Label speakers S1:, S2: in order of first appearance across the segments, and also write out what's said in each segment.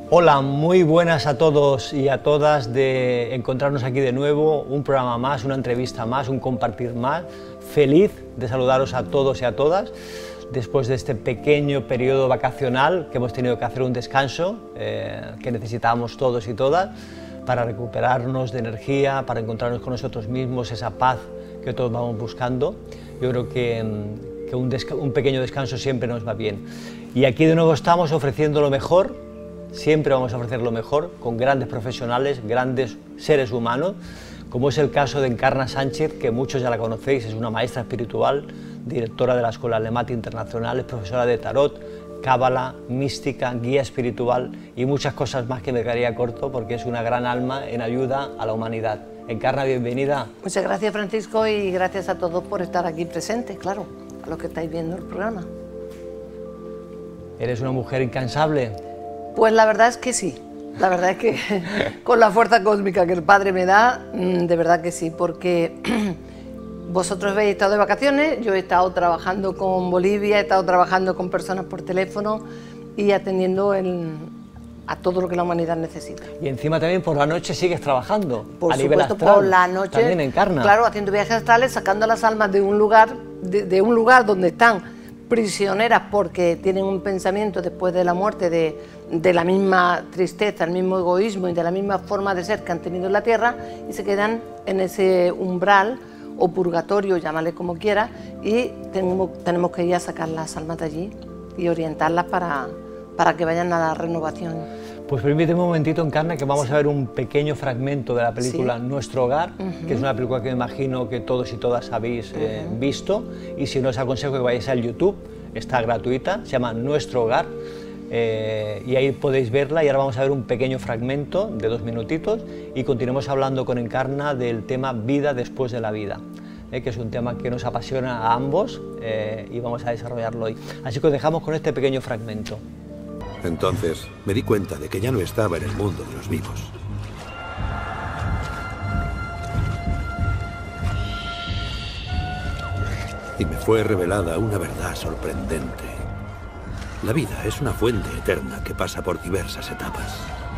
S1: Hola, muy buenas a todos y a todas de encontrarnos aquí de nuevo, un programa más, una entrevista más, un compartir más. Feliz de saludaros a todos y a todas después de este pequeño periodo vacacional que hemos tenido que hacer un descanso que necesitábamos todos y todas para recuperarnos de energía, para encontrarnos con nosotros mismos, esa paz que todos vamos buscando. Yo creo que un pequeño descanso siempre nos va bien. Y aquí de nuevo estamos ofreciendo lo mejor, siempre vamos a ofrecer lo mejor, con grandes profesionales, grandes seres humanos, como es el caso de Encarna Sánchez, que muchos ya la conocéis, es una maestra espiritual, directora de la Escuela Alemati Internacional, es profesora de tarot, cábala, mística, guía espiritual y muchas cosas más que me quedaría corto porque es una gran alma en ayuda a la humanidad. Encarna, bienvenida.
S2: Muchas gracias, Francisco, y gracias a todos por estar aquí presentes, claro, a los que estáis viendo el programa.
S1: ¿Eres una mujer incansable?
S2: Pues la verdad es que sí, la verdad es que con la fuerza cósmica que el Padre me da, de verdad que sí, porque vosotros habéis estado de vacaciones, yo he estado trabajando con Bolivia, he estado trabajando con personas por teléfono y atendiendo a todo lo que la humanidad necesita.
S1: Y encima también por la noche sigues trabajando,
S2: por
S1: a nivel
S2: supuesto,
S1: astral.
S2: por la noche,
S1: también Encarna.
S2: claro, haciendo viajes astrales, sacando las almas de un lugar, de un lugar donde están prisioneras porque tienen un pensamiento después de la muerte de la misma tristeza, el mismo egoísmo y de la misma forma de ser que han tenido en la tierra, y se quedan en ese umbral o purgatorio, llámale como quiera, y tenemos que ir a sacar las almas de allí y orientarlas para que vayan a la renovación.
S1: Pues permíteme un momentito, Encarna, que vamos a ver un pequeño fragmento de la película Nuestro Hogar, que es una película que me imagino que todos y todas habéis visto, y si no os aconsejo que vayáis al YouTube, está gratuita, se llama Nuestro Hogar, y ahí podéis verla. Y ahora vamos a ver un pequeño fragmento de 2 minutitos y continuemos hablando con Encarna del tema vida después de la vida, que es un tema que nos apasiona a ambos y vamos a desarrollarlo hoy. Así que os dejamos con este pequeño fragmento.
S3: Entonces me di cuenta de que ya no estaba en el mundo de los vivos. Y me fue revelada una verdad sorprendente. La vida es una fuente eterna que pasa por diversas etapas.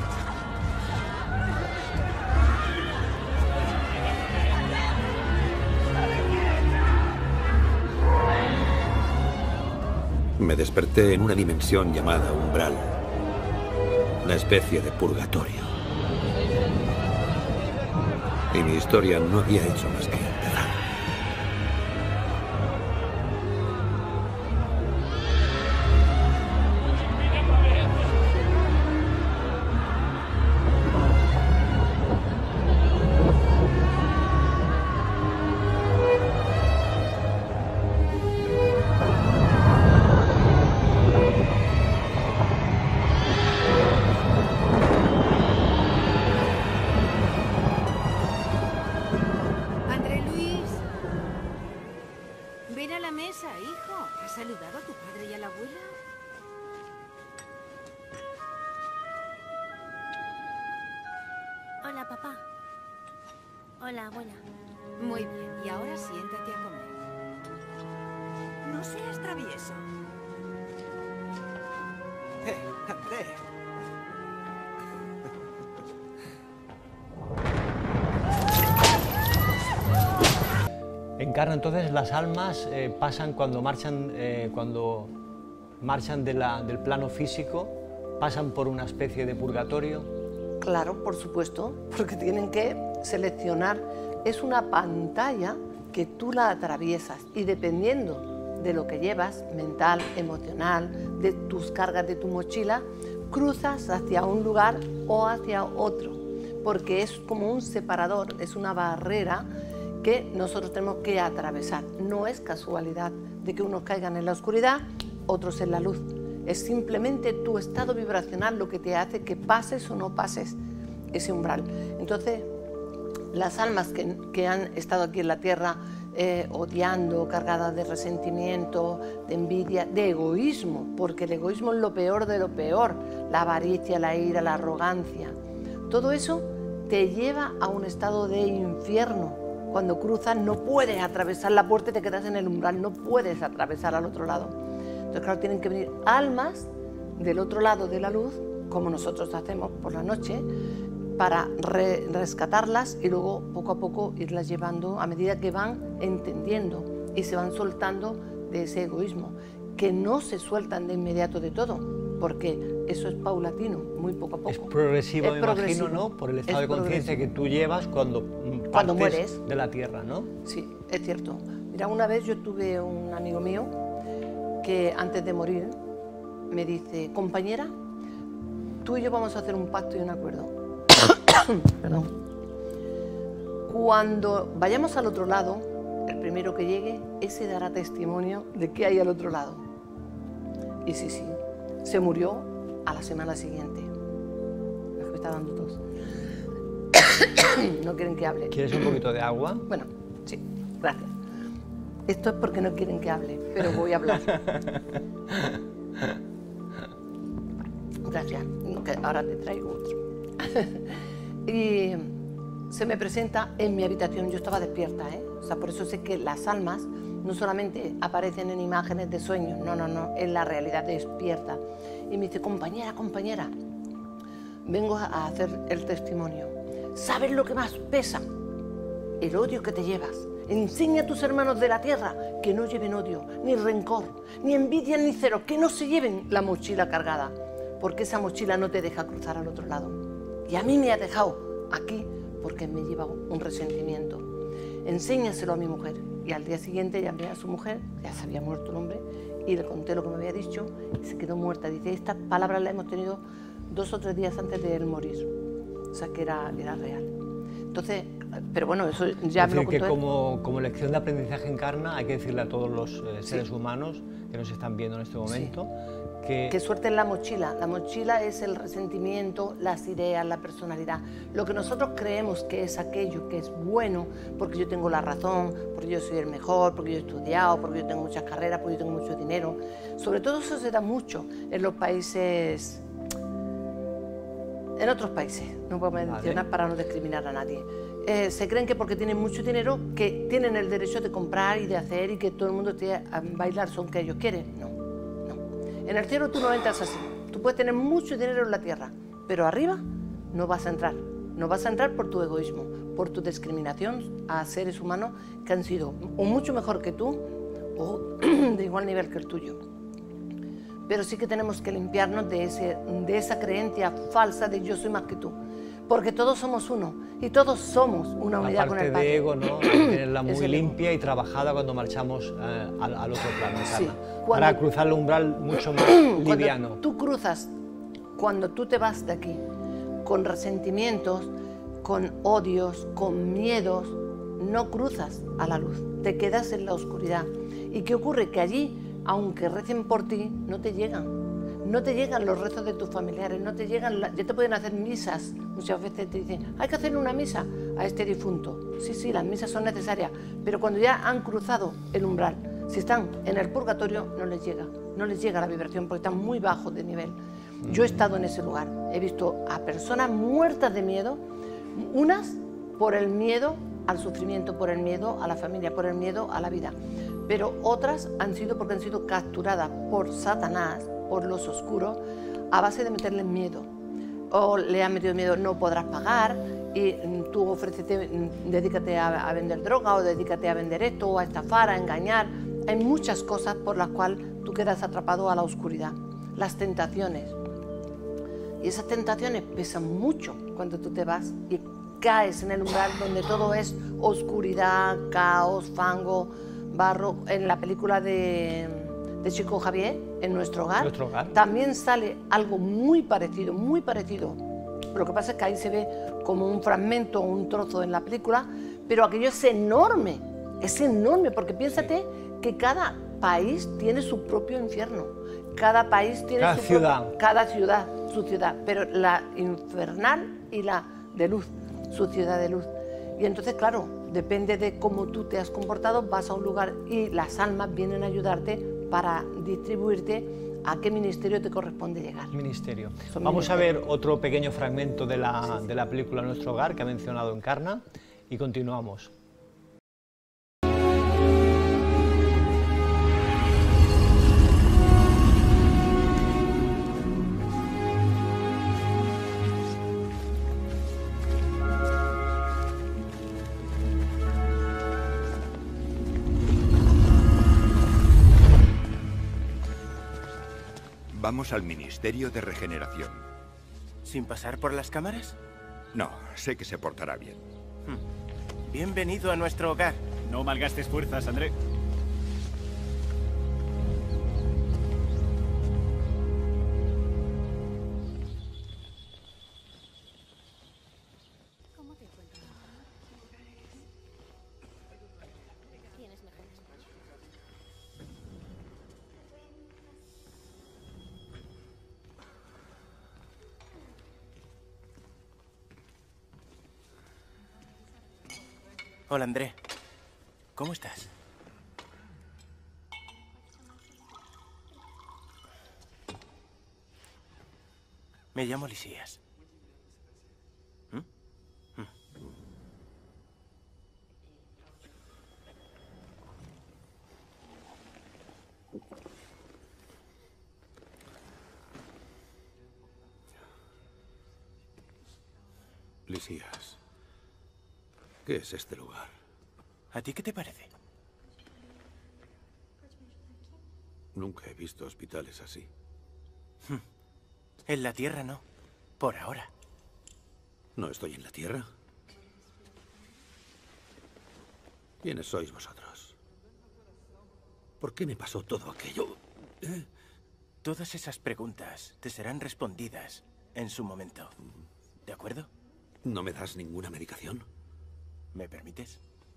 S3: Me desperté en una dimensión llamada umbral, una especie de purgatorio. Y mi historia no había hecho más que empezar.
S4: ¿Has saludado a tu padre y a la abuela?
S5: Hola, papá. Hola, abuela.
S4: Muy bien, y ahora siéntate a comer. No seas travieso.
S6: André.
S1: Encarna, entonces las almas pasan cuando marchan del plano físico, pasan por una especie de purgatorio.
S2: Claro, por supuesto, porque tienen que seleccionar. Es una pantalla que tú la atraviesas y dependiendo de lo que llevas, mental, emocional, de tus cargas de tu mochila, cruzas hacia un lugar o hacia otro, porque es como un separador, es una barrera que nosotros tenemos que atravesar. No es casualidad de que unos caigan en la oscuridad, otros en la luz. Es simplemente tu estado vibracional lo que te hace que pases o no pases ese umbral. Entonces, las almas que han estado aquí en la tierra odiando, cargadas de resentimiento, de envidia, de egoísmo, porque el egoísmo es lo peor de lo peor, la avaricia, la ira, la arrogancia, todo eso te lleva a un estado de infierno. Cuando cruzas no puedes atravesar la puerta y te quedas en el umbral, no puedes atravesar al otro lado. Entonces, claro, tienen que venir almas del otro lado de la luz como nosotros hacemos por la noche, para rescatarlas y luego poco a poco irlas llevando a medida que van entendiendo y se van soltando de ese egoísmo, que no se sueltan de inmediato de todo, porque eso es paulatino, muy poco a poco.
S1: Es progresivo, me imagino, ¿no? Por el estado de conciencia que tú llevas cuando partes
S2: mueres
S1: de la tierra, ¿no?
S2: Sí, es cierto. Mira, una vez yo tuve un amigo mío que antes de morir me dice: compañera, tú y yo vamos a hacer un pacto y un acuerdo. Perdón. Cuando vayamos al otro lado, el primero que llegue, ese dará testimonio de qué hay al otro lado. Y sí, se murió a la semana siguiente. Me está dando tos. No quieren que hable.
S1: ¿Quieres un poquito de agua?
S2: Bueno, sí, gracias. Esto es porque no quieren que hable, pero voy a hablar. Gracias, que ahora te traigo otro. Y se me presenta en mi habitación, yo estaba despierta, O sea, por eso sé que las almas no solamente aparecen en imágenes de sueños, no, en la realidad despierta. Y me dice: compañera, vengo a hacer el testimonio. ¿Sabes lo que más pesa? El odio que te llevas. Enseña a tus hermanos de la tierra que no lleven odio, ni rencor, ni envidia, ni celo, que no se lleven la mochila cargada, porque esa mochila no te deja cruzar al otro lado. Y a mí me ha dejado aquí porque me lleva un resentimiento. Enséñaselo a mi mujer. Y al día siguiente llamé a su mujer, ya se había muerto el hombre, y le conté lo que me había dicho y se quedó muerta. Dice: estas palabras las hemos tenido 2 o 3 días antes de él morir. O sea, que era real. Entonces, pero bueno, eso ya me lo contó. Es decir,
S1: que como lección de aprendizaje en Encarna hay que decirle a todos los seres humanos que nos están viendo en este momento que
S2: suelten la mochila. La mochila es el resentimiento, las ideas, la personalidad. Lo que nosotros creemos que es aquello que es bueno, porque yo tengo la razón, porque yo soy el mejor, porque yo he estudiado, porque yo tengo muchas carreras, porque yo tengo mucho dinero. Sobre todo eso se da mucho en los países, en otros países, no puedo mencionar para no discriminar a nadie. Se creen que porque tienen mucho dinero, que tienen el derecho de comprar y de hacer y que todo el mundo tiene a bailar son que ellos quieren. No. En el cielo tú no entras así. Tú puedes tener mucho dinero en la tierra, pero arriba no vas a entrar. No vas a entrar por tu egoísmo, por tu discriminación a seres humanos que han sido o mucho mejor que tú o de igual nivel que el tuyo. Pero sí que tenemos que limpiarnos de esa creencia falsa de yo soy más que tú. Porque todos somos uno y todos somos una unidad con el Padre.
S1: La parte de ego, ¿no? Hay que tenerla muy limpia y trabajada cuando marchamos al otro plano, sí. Para cruzar el umbral mucho más liviano.
S2: Cuando tú cruzas, cuando tú te vas de aquí con resentimientos, con odios, con miedos, no cruzas a la luz, te quedas en la oscuridad. ¿Y qué ocurre? Que allí, aunque recen por ti, no te llegan. No te llegan los rezos de tus familiares, no te llegan, ya te pueden hacer misas. Muchas veces te dicen: hay que hacer una misa a este difunto. Sí, las misas son necesarias, pero cuando ya han cruzado el umbral, si están en el purgatorio, no les llega la vibración porque están muy bajos de nivel. Yo he estado en ese lugar, he visto a personas muertas de miedo, unas por el miedo al sufrimiento, por el miedo a la familia, por el miedo a la vida, pero otras han sido porque han sido capturadas por Satanás, por los oscuros, a base de meterles miedo. O le han metido miedo: no podrás pagar, y tú ofrécete, dedícate a vender droga, o dedícate a vender esto, o a estafar, a engañar. Hay muchas cosas por las cuales tú quedas atrapado a la oscuridad. Las tentaciones. Y esas tentaciones pesan mucho cuando tú te vas y caes en el umbral donde todo es oscuridad, caos, fango, barro. En la película de Chico Javier, En nuestro hogar, también sale algo muy parecido, muy parecido. Lo que pasa es que ahí se ve como un fragmento, un trozo en la película, pero aquello es enorme, porque piénsate que cada país tiene su propio infierno, cada país tiene su ciudad. Cada ciudad, su ciudad, pero la infernal y la de luz, su ciudad de luz. Y entonces, claro, depende de cómo tú te has comportado, vas a un lugar y las almas vienen a ayudarte para distribuirte a qué ministerio te corresponde llegar.
S1: Ministerio. Vamos a ver otro pequeño fragmento de la película Nuestro Hogar, que ha mencionado Encarna, y continuamos.
S7: Vamos al Ministerio de Regeneración.
S6: ¿Sin pasar por las cámaras?
S7: No, sé que se portará bien.
S6: Bienvenido a nuestro hogar.
S8: No malgastes fuerzas, André.
S5: ¿Cómo te encuentras? Tienes mejor despacho.
S6: Hola, André. ¿Cómo estás? Me llamo Lisías.
S3: Lisías, ¿qué es este lugar?
S6: ¿A ti qué te parece?
S3: Nunca he visto hospitales así.
S6: En la Tierra no. Por ahora.
S3: ¿No estoy en la Tierra? ¿Quiénes sois vosotros? ¿Por qué me pasó todo aquello?
S6: Todas esas preguntas te serán respondidas en su momento. ¿De acuerdo?
S3: ¿No me das ninguna medicación?
S6: ¿Me permites?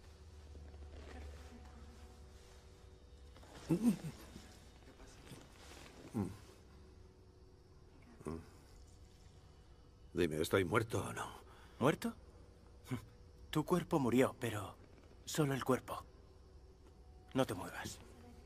S3: Dime, ¿estoy muerto o no?
S6: ¿Muerto? Tu cuerpo murió, pero solo el cuerpo. No te muevas.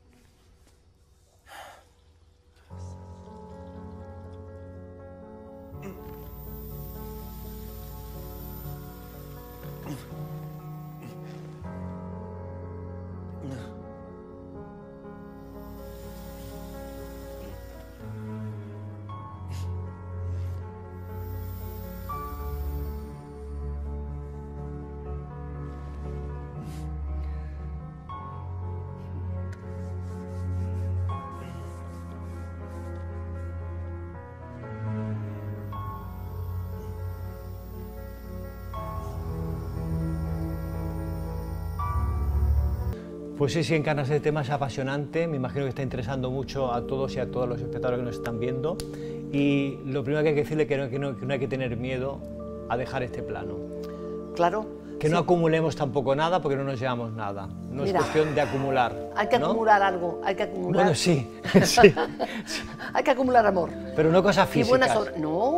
S1: Pues sí, Encarnas, este tema es apasionante, me imagino que está interesando mucho a todos y a todos los espectadores que nos están viendo, y lo primero que hay que decirle es que no hay que tener miedo a dejar este plano.
S2: Claro.
S1: Que no acumulemos tampoco nada porque no nos llevamos nada, no es cuestión de acumular.
S2: Hay que
S1: ¿no?
S2: acumular algo, hay que acumular...
S1: Bueno, sí, sí.
S2: Hay que acumular amor.
S1: Pero no cosas físicas.
S2: Y buenas obras.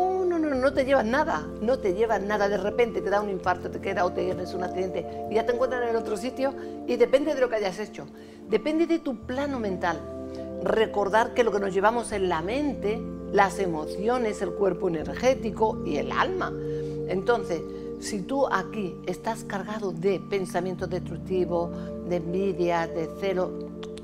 S2: No te llevas nada, no te llevas nada. De repente te da un infarto, te queda o tienes un accidente y ya te encuentras en otro sitio y depende de lo que hayas hecho. Depende de tu plano mental. Recordar que lo que nos llevamos es la mente, las emociones, el cuerpo energético y el alma. Entonces, si tú aquí estás cargado de pensamientos destructivos, de envidia, de celo,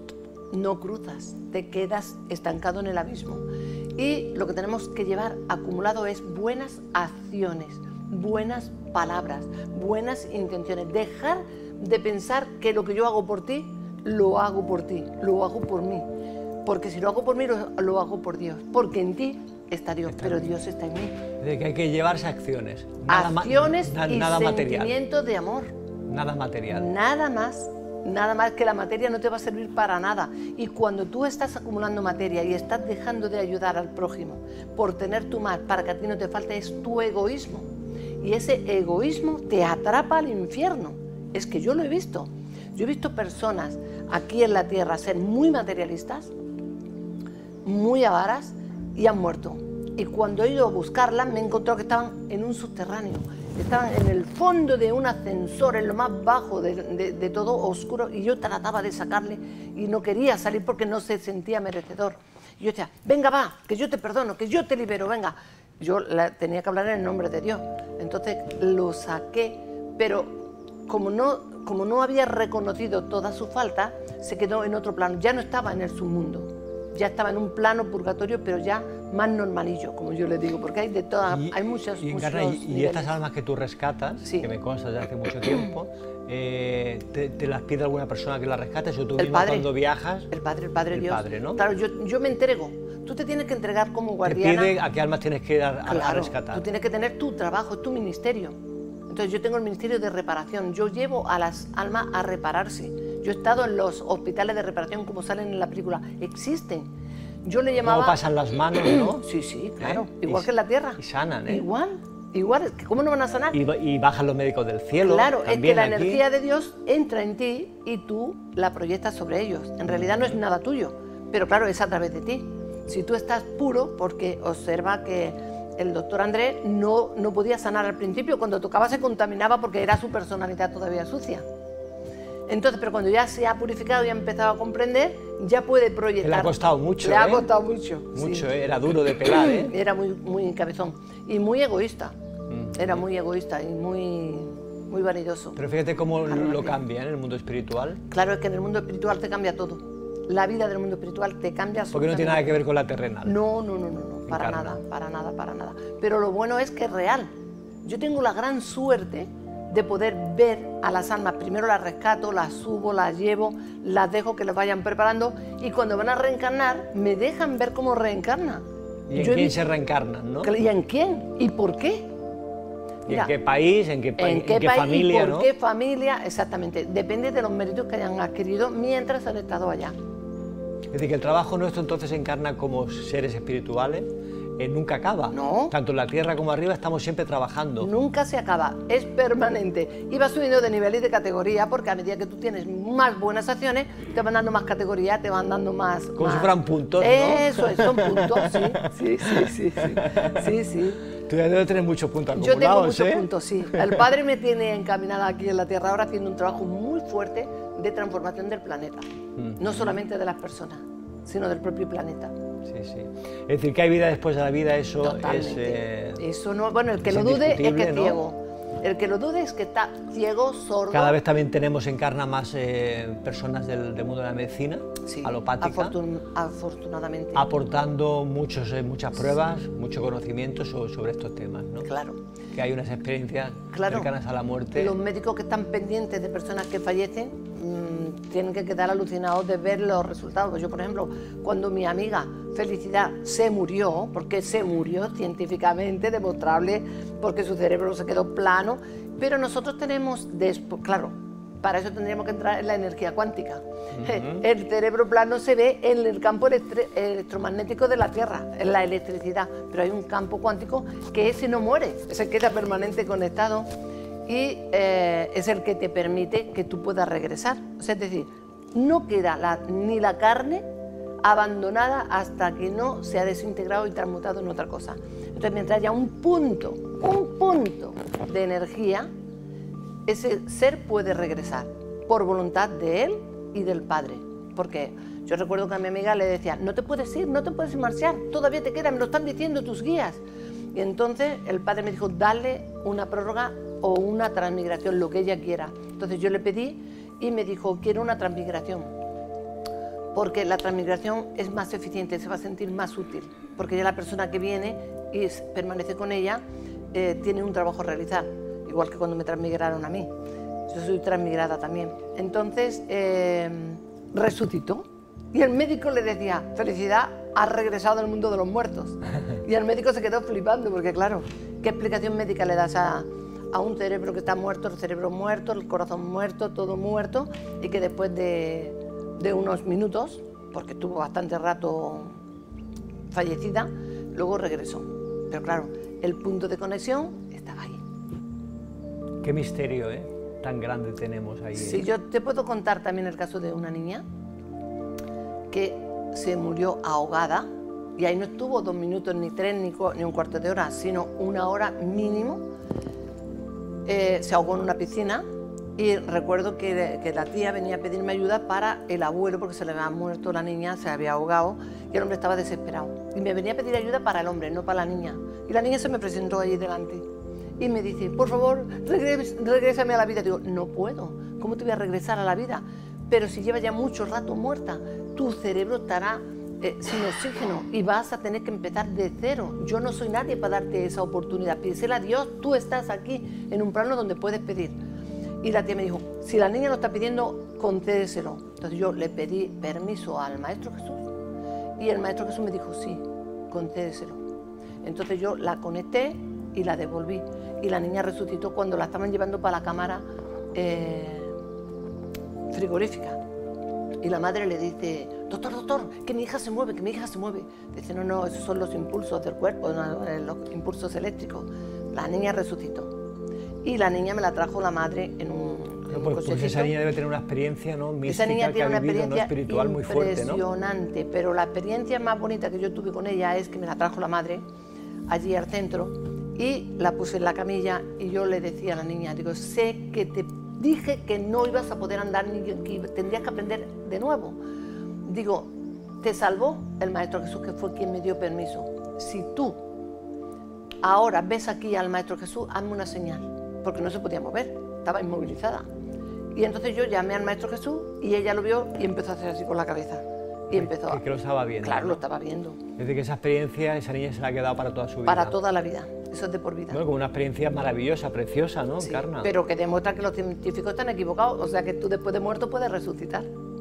S2: no cruzas, te quedas estancado en el abismo. Y lo que tenemos que llevar acumulado es buenas acciones, buenas palabras, buenas intenciones. Dejar de pensar que lo que yo hago por ti, lo hago por ti, lo hago por mí. Porque si lo hago por mí, lo hago por Dios. Porque en ti está Dios, pero Dios está en mí.
S1: De que hay que llevarse acciones.
S2: Acciones y
S1: nada
S2: sentimiento de amor.
S1: Nada material.
S2: Nada más que la materia no te va a servir para nada. Y cuando tú estás acumulando materia y estás dejando de ayudar al prójimo por tener tú más, para que a ti no te falte, es tu egoísmo. Y ese egoísmo te atrapa al infierno. Es que yo lo he visto. Yo he visto personas aquí en la tierra ser muy materialistas, muy avaras, y han muerto. Y cuando he ido a buscarlas me he encontrado que estaban en un subterráneo. Estaban en el fondo de un ascensor, en lo más bajo de todo, oscuro, y yo trataba de sacarle y no quería salir porque no se sentía merecedor. Y yo decía, venga, va, que yo te perdono, que yo te libero, venga. Yo tenía que hablar en el nombre de Dios. Entonces lo saqué, pero como no había reconocido toda su falta, se quedó en otro plano. Ya no estaba en el submundo, ya estaba en un plano purgatorio, pero ya más normalillo, como yo le digo, porque hay de todas, hay muchos
S1: y estas almas que tú rescatas, sí, que me consta desde hace mucho tiempo, ¿te las pide alguna persona que las rescates? ¿O tú mismo cuando viajas?
S2: El Padre Dios.
S1: Padre, ¿no?
S2: Claro, yo me entrego. Tú te tienes que entregar como
S1: Te
S2: guardiana.
S1: pide a qué almas tienes que ir a
S2: Claro,
S1: rescatar.
S2: tú tienes que tener tu trabajo, tu ministerio. Entonces yo tengo el ministerio de reparación, yo llevo a las almas a repararse. Yo he estado en los hospitales de reparación como salen en la película, existen. Yo le llamaba...
S1: ¿Cómo pasan las manos, no?
S2: Sí, sí, claro,
S1: ¿Eh?
S2: igual que en la tierra.
S1: Y sanan, ¿eh?
S2: Igual, es que ¿cómo no van a sanar?
S1: Y bajan los médicos del cielo.
S2: Claro, es que
S1: también
S2: la
S1: aquí.
S2: energía de Dios entra en ti y tú la proyectas sobre ellos. En realidad no es nada tuyo, pero claro, es a través de ti. Si tú estás puro, porque observa que el doctor Andrés no podía sanar al principio, cuando tocaba se contaminaba porque era su personalidad todavía sucia. Entonces, pero cuando ya se ha purificado y ha empezado a comprender, ya puede proyectar.
S1: Le ha costado mucho,
S2: Le ha costado mucho.
S1: Mucho,
S2: sí.
S1: Era duro de pelar, ¿eh?
S2: Era muy cabezón y muy egoísta. Era muy egoísta y muy vanidoso.
S1: Pero fíjate cómo lo cambia en el mundo espiritual.
S2: Claro, es que en el mundo espiritual te cambia todo. La vida del mundo espiritual te cambia.
S1: Porque no tiene nada que ver con la terrenal.
S2: No, para nada. Pero lo bueno es que es real. Yo tengo la gran suerte de poder ver a las almas. Primero las rescato, las subo, las llevo, las dejo que las vayan preparando y cuando van a reencarnar me dejan ver cómo reencarna.
S1: ¿Y en quién se reencarnan, no?
S2: ¿Y en quién? ¿Y por qué?
S1: ¿Y
S2: Mira,
S1: en qué país? ¿En qué
S2: país
S1: familia?
S2: ¿Y por
S1: ¿no?
S2: qué familia? Exactamente. Depende de los méritos que hayan adquirido mientras han estado allá.
S1: Es decir, que el trabajo nuestro entonces encarna como seres espirituales, nunca acaba.
S2: No.
S1: Tanto en la tierra como arriba estamos siempre trabajando.
S2: Nunca se acaba, es permanente. Y va subiendo de nivel y de categoría porque a medida que tú tienes más buenas acciones, te van dando más categoría, te van dando más...
S1: Como si fueran puntos, ¿no?
S2: Eso es, son puntos, sí.
S1: Tú ya debes tener muchos puntos acumulados,
S2: Yo tengo muchos
S1: ¿eh?
S2: puntos, sí. El Padre me tiene encaminada aquí en la Tierra ahora haciendo un trabajo muy fuerte de transformación del planeta. No solamente de las personas, sino del propio planeta.
S1: Sí. Es decir, que hay vida después de la vida, eso
S2: Totalmente.
S1: es...
S2: Eso no, bueno, el que
S1: es
S2: lo dude es que es
S1: indiscutible, ¿no?
S2: ciego. El que lo dude es que está ciego, sordo.
S1: Cada vez también encarna más personas del mundo de la medicina,
S2: Sí,
S1: alopática,
S2: afortunadamente.
S1: aportando muchas pruebas, mucho conocimiento sobre estos temas, ¿no?
S2: Claro.
S1: Que hay unas experiencias cercanas a la muerte.
S2: Los médicos que están pendientes de personas que fallecen tienen que quedar alucinados de ver los resultados. Yo, por ejemplo, cuando mi amiga Felicidad se murió, porque se murió científicamente, demostrable, porque su cerebro se quedó plano, pero nosotros tenemos, claro, para eso tendríamos que entrar en la energía cuántica. El cerebro plano se ve en el campo electromagnético de la Tierra, en la electricidad, pero hay un campo cuántico que ese no muere, ese queda permanente conectado y es el que te permite que tú puedas regresar. O sea, es decir, no queda ni la carne abandonada hasta que no se ha desintegrado y transmutado en otra cosa. Entonces, mientras haya un punto de energía, ese ser puede regresar por voluntad de él y del Padre. Porque yo recuerdo que a mi amiga le decía, no te puedes ir, no te puedes marchar, todavía te queda, me lo están diciendo tus guías. Y entonces el Padre me dijo, dale una prórroga o una transmigración, lo que ella quiera. Entonces yo le pedí y me dijo, quiero una transmigración. Porque la transmigración es más eficiente, se va a sentir más útil. Porque ya la persona que viene y permanece con ella tiene un trabajo a realizar. Igual que cuando me transmigraron a mí. Yo soy transmigrada también. Entonces, resucitó. Y el médico le decía, Felicidad, has regresado al mundo de los muertos. Y el médico se quedó flipando, porque claro, ¿qué explicación médica le das a un cerebro que está muerto, el cerebro muerto, el corazón muerto, todo muerto, y que después de unos minutos, porque estuvo bastante rato fallecida, luego regresó? Pero claro, el punto de conexión estaba ahí.
S1: Qué misterio, tan grande tenemos ahí.
S2: Sí, yo te puedo contar también el caso de una niña que se murió ahogada y ahí no estuvo 2 minutos, ni 3, ni un cuarto de hora, sino 1 hora mínimo. Se ahogó en una piscina y recuerdo que la tía venía a pedirme ayuda para el abuelo porque se le había muerto la niña, se había ahogado y el hombre estaba desesperado. Y me venía a pedir ayuda para el hombre, no para la niña. Y la niña se me presentó allí delante. Y me dice, por favor, regrésame a la vida. Digo, no puedo, ¿cómo te voy a regresar a la vida? Pero si llevas ya mucho rato muerta, tu cerebro estará sin oxígeno y vas a tener que empezar de cero. Yo no soy nadie para darte esa oportunidad. Pídesela a Dios, tú estás aquí en un plano donde puedes pedir. Y la tía me dijo, si la niña lo está pidiendo, concédeselo. Entonces yo le pedí permiso al Maestro Jesús Y el Maestro Jesús me dijo, sí, concédeselo. Entonces yo la conecté y la devolví. Y la niña resucitó cuando la estaban llevando para la cámara frigorífica. Y la madre le dice, doctor, doctor, que mi hija se mueve, que mi hija se mueve. Dice, no, no, esos son los impulsos del cuerpo, los impulsos eléctricos. La niña resucitó. Y la niña me la trajo la madre en un
S1: pues esa niña debe tener una experiencia, ¿no?, mística,
S2: esa niña tiene una
S1: vivido,
S2: experiencia
S1: espiritual muy fuerte, ¿no?
S2: Impresionante, pero la experiencia más bonita que yo tuve con ella es que me la trajo la madre allí al centro y la puse en la camilla y yo le decía a la niña, digo, sé que te dije que no ibas a poder andar ni que tendrías que aprender de nuevo. Digo, te salvó el Maestro Jesús, que fue quien me dio permiso. Si tú ahora ves aquí al Maestro Jesús, hazme una señal, porque no se podía mover, estaba inmovilizada. Y entonces yo llamé al Maestro Jesús y ella lo vio y empezó a hacer así con la cabeza. Y empezó
S1: que lo estaba viendo.
S2: Claro,
S1: ¿no?
S2: lo estaba viendo.
S1: Es decir, que esa experiencia, esa niña se la ha quedado para toda su vida.
S2: Para toda la vida, eso es de por vida.
S1: Bueno, como una experiencia maravillosa, preciosa, ¿no,
S2: Sí,
S1: Encarna?
S2: pero que demuestra que los científicos están equivocados, o sea que tú después de muerto puedes resucitar.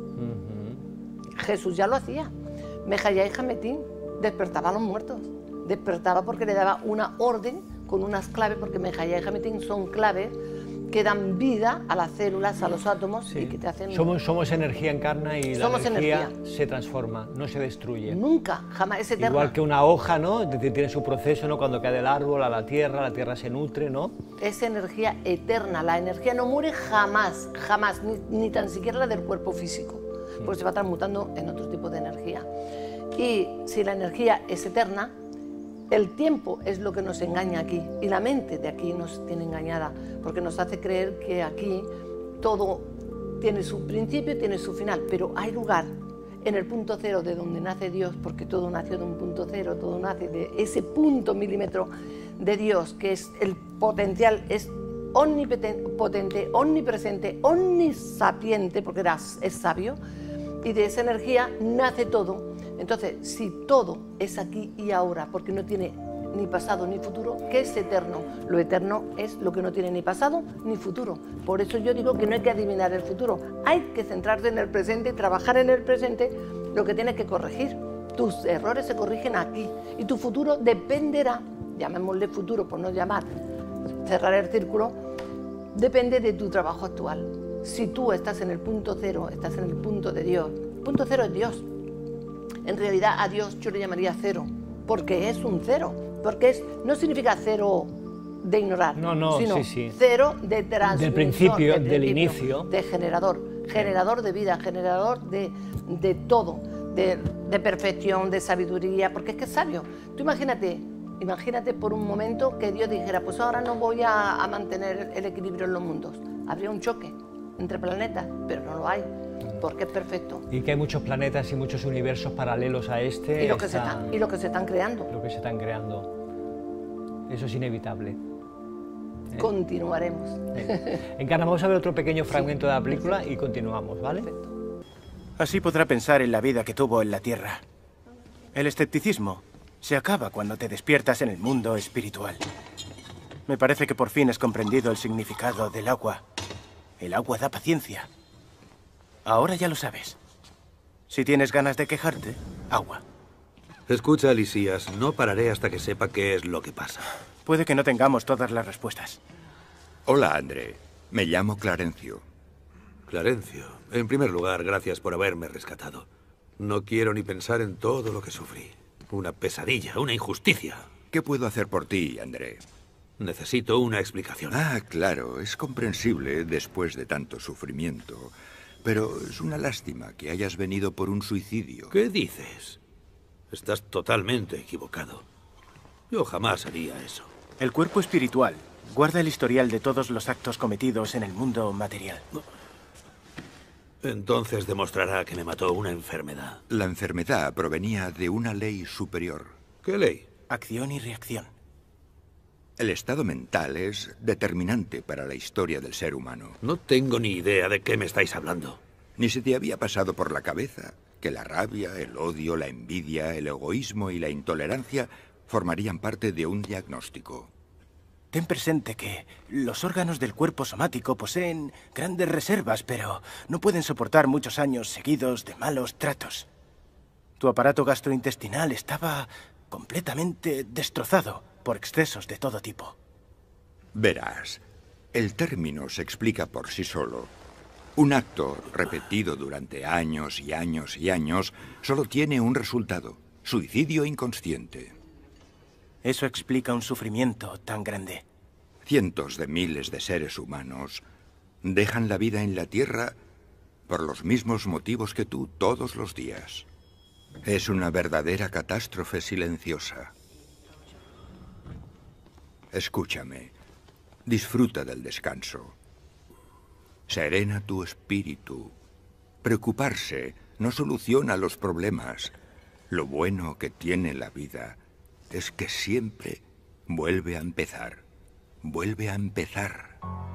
S2: Jesús ya lo hacía. Mejaya y Jametín despertaba a los muertos. Despertaba porque le daba una orden con unas claves, porque Mejaya y Jametín son claves que dan vida a las células, a los átomos,
S1: Sí.
S2: y que te hacen...
S1: Somos energía, Encarna, y
S2: Somos
S1: la energía
S2: energía.
S1: se transforma, no se destruye.
S2: Nunca, jamás, es eterna.
S1: Igual que una hoja, ¿no? Es decir, tiene su proceso, ¿no? Cuando cae del árbol a la tierra se nutre, ¿no?
S2: Es energía eterna, la energía no muere jamás, jamás, ni tan siquiera la del cuerpo físico, porque se va transmutando en otro tipo de energía. Y si la energía es eterna, el tiempo es lo que nos engaña aquí, y la mente de aquí nos tiene engañada, porque nos hace creer que aquí todo tiene su principio y tiene su final, pero hay lugar en el punto cero de donde nace Dios, porque todo nació de un punto cero, todo nace de ese punto milímetro de Dios, que es el potencial, es omnipotente, omnipresente, omnisapiente, porque es sabio, y de esa energía nace todo. Entonces, si todo es aquí y ahora, porque no tiene ni pasado ni futuro, ¿qué es eterno? Lo eterno es lo que no tiene ni pasado ni futuro. Por eso yo digo que no hay que adivinar el futuro, hay que centrarse en el presente y trabajar en el presente lo que tienes que corregir. Tus errores se corrigen aquí y tu futuro dependerá, llamémosle futuro por no llamar, cerrar el círculo, depende de tu trabajo actual. Si tú estás en el punto cero, estás en el punto de Dios, el punto cero es Dios. En realidad a Dios yo le llamaría cero, porque es un cero, porque no significa cero de ignorar, sino cero de transmisor,
S1: del principio, del inicio,
S2: de generador de vida, generador de todo, de perfección, de sabiduría, porque es que es sabio. Tú imagínate por un momento que Dios dijera, pues ahora no voy a mantener el equilibrio en los mundos. Habría un choque entre planetas, pero no lo hay, porque es perfecto.
S1: Y que hay muchos planetas y muchos universos paralelos a este.
S2: Y lo que se están creando.
S1: Lo que se están creando. Eso es inevitable.
S2: Continuaremos.
S1: Encarna, vamos a ver otro pequeño fragmento de la película y continuamos, ¿vale?
S2: Perfecto.
S6: Así podrá pensar en la vida que tuvo en la Tierra. El escepticismo se acaba cuando te despiertas en el mundo espiritual. Me parece que por fin has comprendido el significado del agua. El agua da paciencia. Ahora ya lo sabes. Si tienes ganas de quejarte, agua.
S3: Escucha, Alisías, no pararé hasta que sepa qué es lo que pasa.
S6: Puede que no tengamos todas las respuestas.
S7: Hola, André. Me llamo Clarencio.
S3: Clarencio, en primer lugar, gracias por haberme rescatado. No quiero ni pensar en todo lo que sufrí. Una pesadilla, una injusticia.
S7: ¿Qué puedo hacer por ti, André?
S3: Necesito una explicación.
S7: Ah, claro, es comprensible después de tanto sufrimiento. Pero es una lástima que hayas venido por un suicidio.
S3: ¿Qué dices? Estás totalmente equivocado. Yo jamás haría eso.
S6: El cuerpo espiritual guarda el historial de todos los actos cometidos en el mundo material.
S3: Entonces demostrará que me mató una enfermedad.
S7: La enfermedad provenía de una ley superior.
S3: ¿Qué ley?
S6: Acción y reacción.
S7: El estado mental es determinante para la historia del ser humano.
S3: No tengo ni idea de qué me estáis hablando.
S7: ¿Ni se te había pasado por la cabeza que la rabia, el odio, la envidia, el egoísmo y la intolerancia formarían parte de un diagnóstico?
S6: Ten presente que los órganos del cuerpo somático poseen grandes reservas, pero no pueden soportar muchos años seguidos de malos tratos. Tu aparato gastrointestinal estaba completamente destrozado por excesos de todo tipo.
S7: Verás, el término se explica por sí solo. Un acto repetido durante años y años y años solo tiene un resultado: suicidio inconsciente.
S6: Eso explica un sufrimiento tan grande.
S7: Cientos de miles de seres humanos dejan la vida en la Tierra por los mismos motivos que tú todos los días. Es una verdadera catástrofe silenciosa. Escúchame. Disfruta del descanso. Serena tu espíritu. Preocuparse no soluciona los problemas. Lo bueno que tiene la vida es que siempre vuelve a empezar. Vuelve a empezar.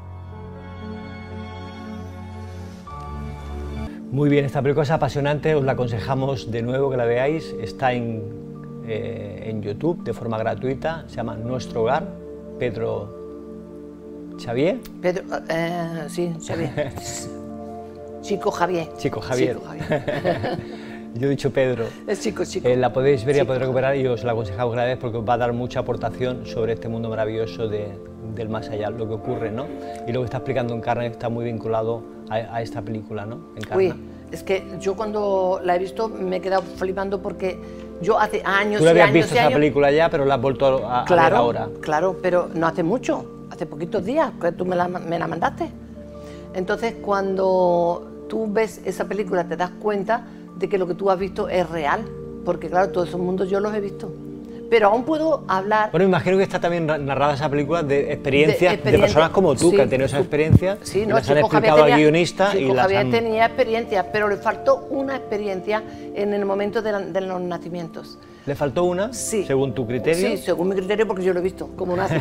S1: Muy bien, esta película es apasionante, os la aconsejamos de nuevo que la veáis. Está en YouTube de forma gratuita, se llama Nuestro Hogar, Pedro Xavier.
S2: Pedro, sí, Xavier. Chico Javier.
S1: Chico Javier.
S2: Chico Javier.
S1: Yo he dicho Pedro.
S2: Es chico.
S1: La podéis ver y la
S2: Chico.
S1: podéis recuperar y os la aconsejamos cada vez porque os va a dar mucha aportación sobre este mundo maravilloso del más allá, lo que ocurre, ¿no? Y lo que está explicando Encarna está muy vinculado a esta película, ¿no? Encarna.
S2: Uy, es que yo cuando la he visto me he quedado flipando porque yo hace años
S1: Tú la
S2: y
S1: habías
S2: años
S1: visto
S2: y
S1: esa
S2: años...
S1: película ya, pero la has vuelto a ver ahora.
S2: Claro, pero no hace mucho, hace poquitos días que tú me la mandaste. Entonces, cuando tú ves esa película te das cuenta de que lo que tú has visto es real, porque claro, todos esos mundos yo los he visto. Pero aún puedo hablar...
S1: Bueno, imagino que está también narrada esa película de experiencias de personas como tú,
S2: sí,
S1: que han tenido esa experiencia,
S2: sí,
S1: y
S2: no,
S1: las han
S2: Chico
S1: explicado
S2: Javier
S1: al guionista y
S2: Chico
S1: las
S2: Javier
S1: han...
S2: tenía experiencia, pero le faltó una experiencia en el momento de los nacimientos.
S1: ¿Le faltó una,
S2: Sí.
S1: según tu criterio?
S2: Sí, según mi criterio, porque yo lo he visto, como nace.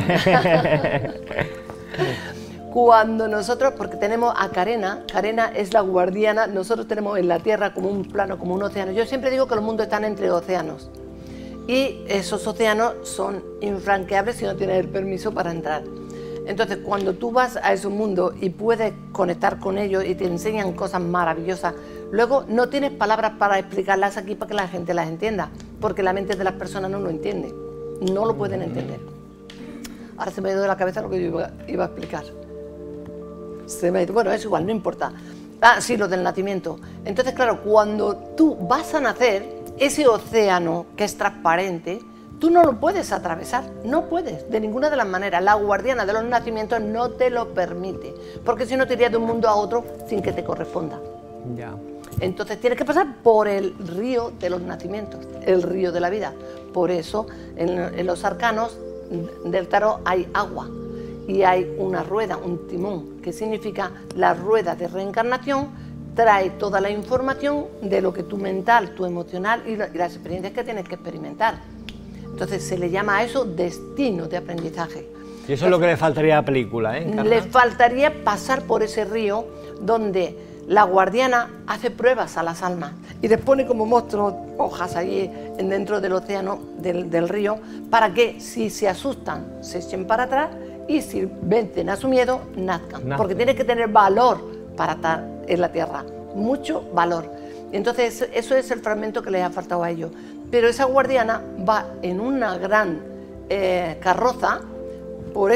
S2: Cuando nosotros, porque tenemos a Carena es la guardiana, nosotros tenemos en la Tierra como un plano, como un océano. Yo siempre digo que los mundos están entre océanos. Y esos océanos son infranqueables si no tienes el permiso para entrar. Entonces, cuando tú vas a esos mundos y puedes conectar con ellos y te enseñan cosas maravillosas, luego no tienes palabras para explicarlas aquí para que la gente las entienda, porque la mente de las personas no lo entiende, no lo pueden entender. Ahora se me ha ido de la cabeza lo que yo iba a explicar. Bueno, es igual, no importa. Ah, sí, lo del nacimiento. Entonces, claro, cuando tú vas a nacer, ese océano que es transparente, tú no lo puedes atravesar, no puedes, de ninguna de las maneras. La guardiana de los nacimientos no te lo permite, porque si no te irías de un mundo a otro sin que te corresponda.
S1: Ya.
S2: Entonces tienes que pasar por el río de los nacimientos, el río de la vida. Por eso en los arcanos del tarot hay agua y hay una rueda, un timón, que significa la rueda de reencarnación. Trae toda la información de lo que tu mental, tu emocional y las experiencias que tienes que experimentar. Entonces se le llama a eso destino de aprendizaje.
S1: Y eso es lo que le faltaría a la película, ¿eh? Encarna?
S2: Le faltaría pasar por ese río donde la guardiana hace pruebas a las almas y les pone como monstruos hojas allí dentro del océano, del río, para que si se asustan se echen para atrás y si vencen a su miedo, nazcan. Porque tiene que tener valor para estar en la Tierra, mucho valor. Y entonces eso es el fragmento que les ha faltado a ellos. Pero esa guardiana va en una gran carroza por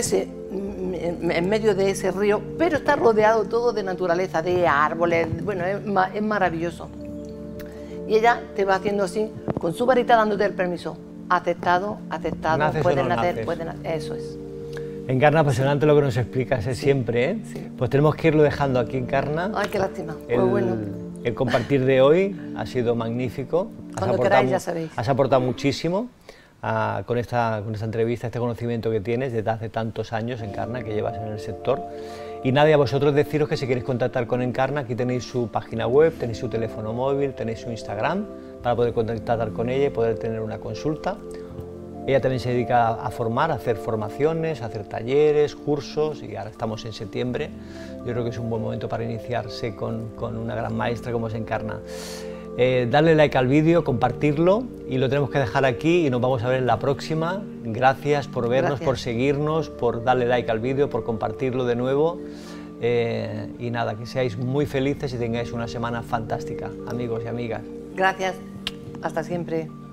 S2: en medio de ese río, pero está rodeado todo de naturaleza, de árboles, bueno, es maravilloso. Y ella te va haciendo así, con su varita dándote el permiso. Aceptado, pueden nacer, eso es.
S1: Encarna, apasionante lo que nos explicas, es siempre, ¿eh? Sí. Pues tenemos que irlo dejando aquí, Encarna.
S2: Ay, qué lástima. Pues bueno.
S1: El compartir de hoy ha sido magnífico.
S2: Cuando queráis, ya sabéis.
S1: Has aportado muchísimo con esta entrevista, este conocimiento que tienes desde hace tantos años, Encarna, que llevas en el sector. Y nada, y a vosotros deciros que si queréis contactar con Encarna, aquí tenéis su página web, tenéis su teléfono móvil, tenéis su Instagram, para poder contactar con ella y poder tener una consulta. Ella también se dedica a formar, a hacer formaciones, a hacer talleres, cursos, y ahora estamos en septiembre. Yo creo que es un buen momento para iniciarse con una gran maestra como es Encarna. Darle like al vídeo, compartirlo, y lo tenemos que dejar aquí y nos vamos a ver en la próxima. Gracias por vernos, por seguirnos, por darle like al vídeo, por compartirlo de nuevo. Y nada, que seáis muy felices y tengáis una semana fantástica, amigos y amigas.
S2: Gracias. Hasta siempre.